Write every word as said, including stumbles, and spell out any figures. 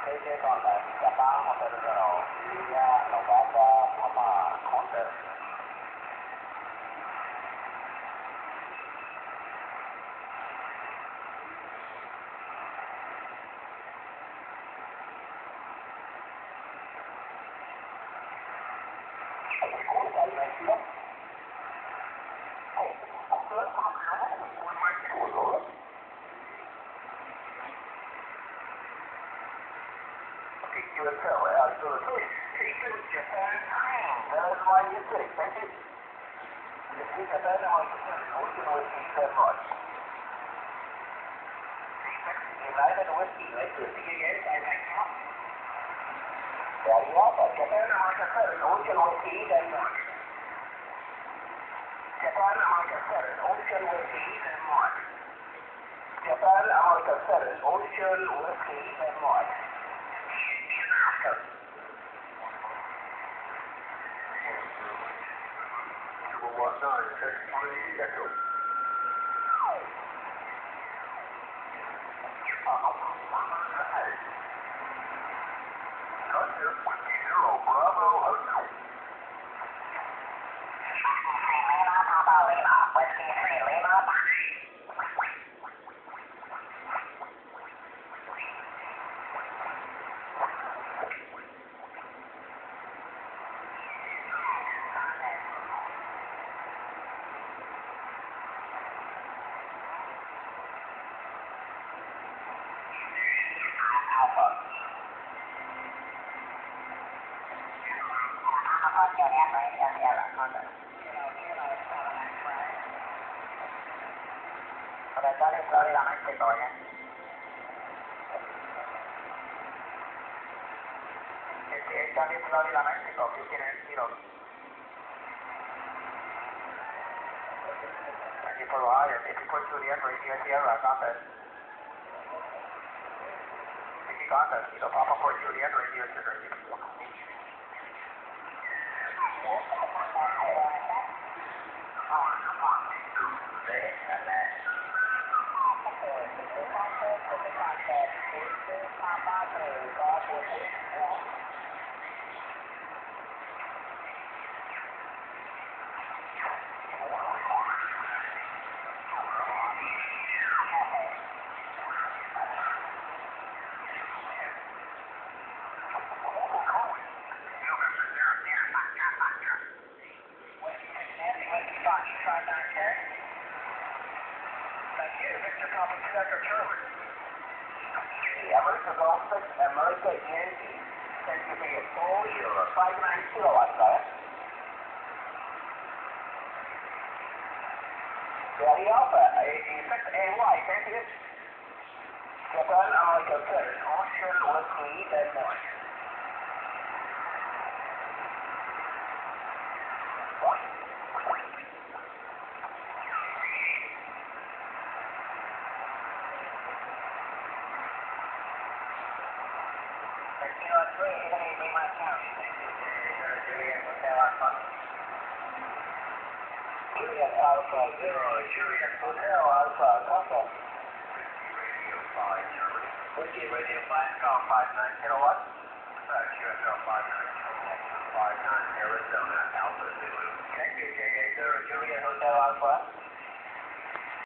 J contact, Japan Hotel Zero, Julia November Papa Honduras. U S L, absolutely. Take you to Japan. That is why you say, thank you. You see, Japan, I want to say, Ocean Whiskey, very much. United Whiskey, like to see again, I think so. There you are, Japan, I want to say, Ocean Whiskey, very much. Japan, I want to say, Ocean Whiskey, very much. Japan, I want to say, Ocean Whiskey, very much. One nine six three Echo. Roger, Whiskey Zero Bravo Hotel. Lima Papa Lima, Whiskey Three Lima Bye. Okay, Charlie, Florida, Mexico, yeah. It's Charlie, Florida, Mexico, fifteen eight zero. Thank you for Ohio, fifty-four Juliet, Radio Sierra, contact. fifty contact, Kilo Papa four Juliet, Radio Sierra. America Golf six, America Yankee, thank you for your full year of five nine kilowatts, right? Daddy Alpha, six A Y, thank you. Japan, America six, Ocean Whiskey, Denmark. Juliet Alpha Zero, Juliet Hotel Alpha, Alpha. Radio five, Germany. Whiskey Radio five, call five nine kilowatts. That's U S L five nine kilowatts, five nine Arizona, Alpha Zulu. Thank you, J A zero, Juliet Hotel Alpha.